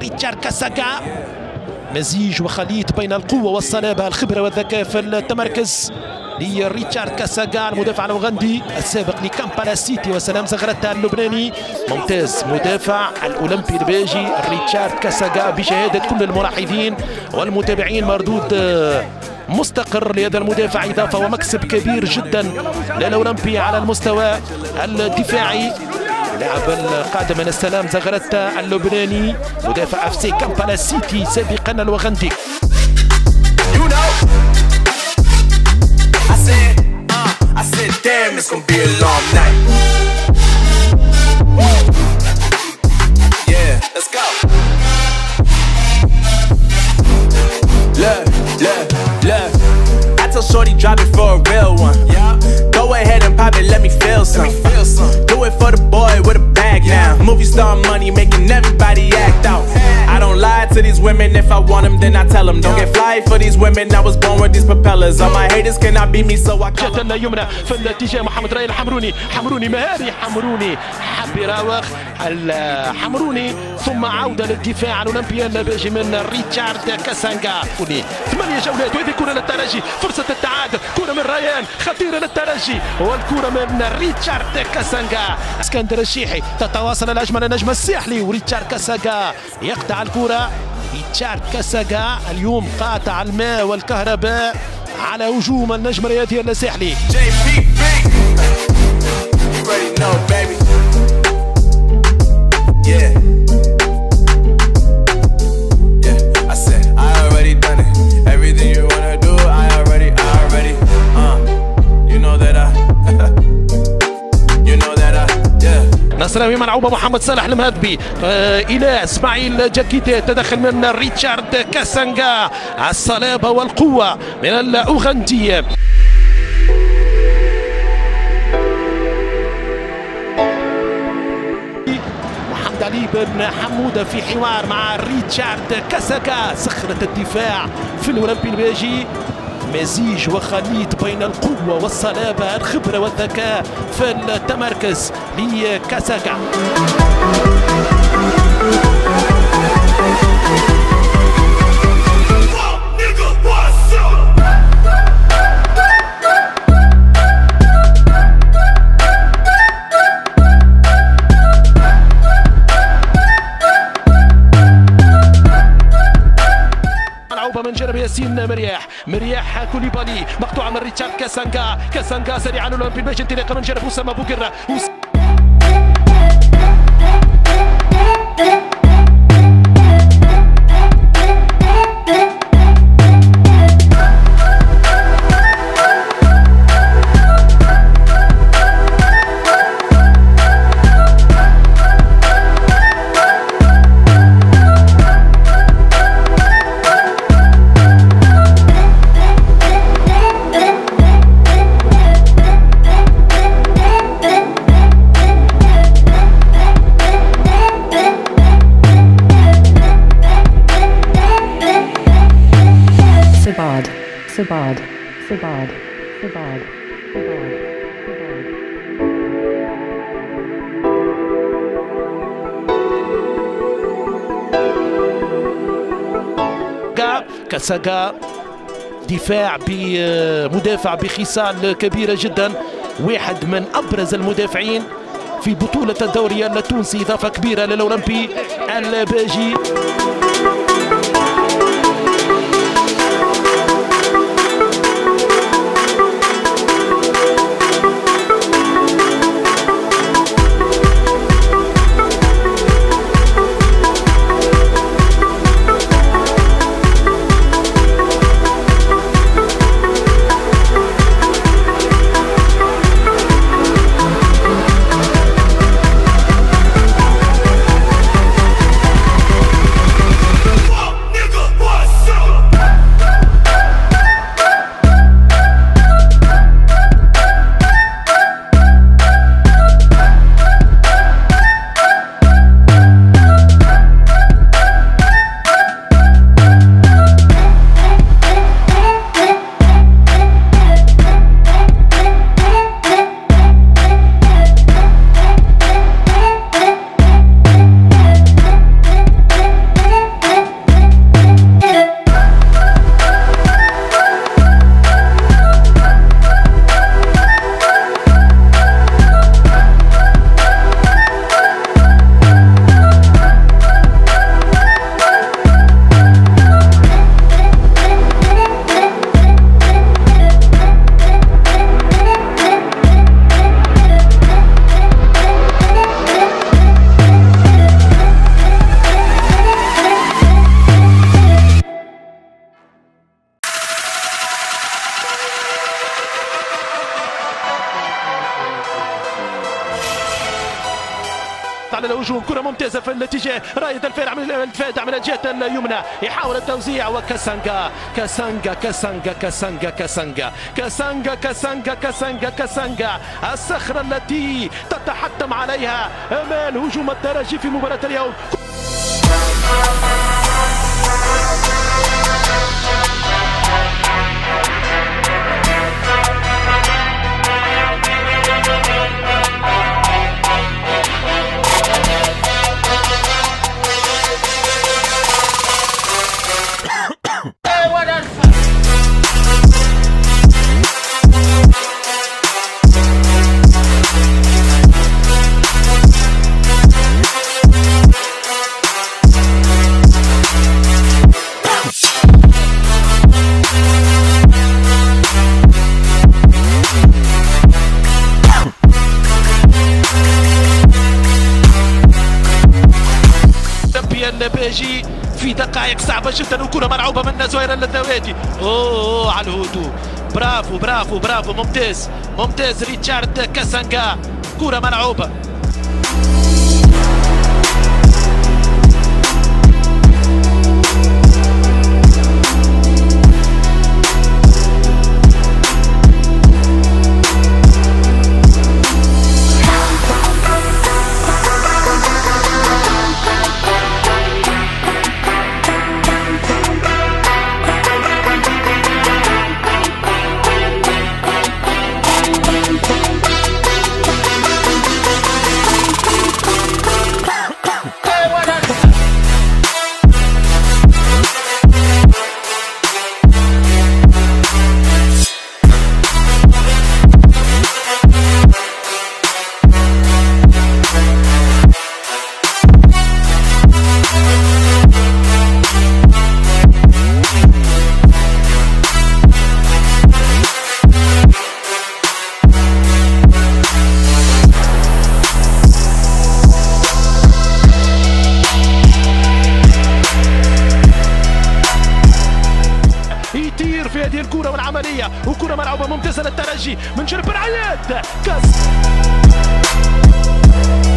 ريتشارد كاساغا، مزيج وخليط بين القوة والصلابة، الخبرة والذكاء في التمركز لريتشارد كاساغا المدافع الأوغندي السابق لكامبالا سيتي وسلام زغرتا اللبناني. ممتاز، مدافع الأولمبي البيجي ريتشارد كاساغا بشهادة كل الملاحظين والمتابعين. مردود مستقر لهذا المدافع، إضافة ومكسب كبير جدا للأولمبي على المستوى الدفاعي. لاعب القادم من السلام زغرتا اللبناني مدافع FC كامبالا سيتي سابقا الأوغندي. Damn, it's gonna be a long night. Yeah, let's go. Look. I tell Shorty drop it for a real one. Yeah. Go ahead and pop it, let me feel some. Do it for the boy with a bag now. Movie star money making everybody act out. I don't lie to these women, if I want them then I tell them. Don't get fly for these women, I was born with these propellers. All my haters cannot beat me so I call them. يمنى في الاتجاه محمد رأي الحمروني، حمروني مهاري، حمروني حب يراوغ الحمروني، ثم عودة للدفاع الأولمبي الباجي من ريتشارد كاساغا. 8 جولات وهذه كرة للترجي، فرصة التعادل، كرة من ريان خطيرة للترجي والكرة من ريتشارد كاساغا. اسكندر الشيحي تتواصل الهجمة للنجم الساحلي وريتشارد كاساغا يقطع الكرة. ريتشارد كاساغا اليوم قاطع الماء والكهرباء على هجوم النجم الرياضي الساحلي. نصراوي ملعوبه محمد صالح المهدبي الى اسماعيل جاكيتي، تدخل من ريتشارد كاساغا، الصلابه والقوه من الاوغندي. محمد علي بن حموده في حوار مع ريتشارد كاساغا، صخره الدفاع في الاولمبي الباجي، مزيج وخليط بين القوة والصلابة، الخبرة والذكاء في التمركز لكاساغا. من جانب ياسين مرياح كوليبالي، مقطوعه من ريتشارد كاساغا سريعا الاولمبي الباجي، انطلاقه من جانب اسامه بوكرة. Sabad. كاساغا دفاع بمدافع بخصال كبيرة جدا، واحد من أبرز المدافعين في بطولة الدوري التونسي، إضافة كبيرة للأولمبي الباجي. الضغط على الهجوم. كره ممتازه في الاتجاه رائد الفارع من الدفاع من الجهه اليمنى، يحاول التوزيع وكاسانجا كاسانجا كاسانجا كاسانجا كاسانجا كاسانجا كاسانجا كاسانجا كاسانجا الصخره التي تتحتم عليها امال هجوم الترجي في مباراه اليوم. الباجي في دقائق صعبه جدا وكره ملعوبه من زهير اللذواتي. اوه على الهدوء، برافو برافو برافو، ممتاز ممتاز ريتشارد كاسانجا، كره ملعوبه. يطير في هذه الكرة والعملية، وكرة ملعوبة ممتازة للترجي من جرب العياد كاس.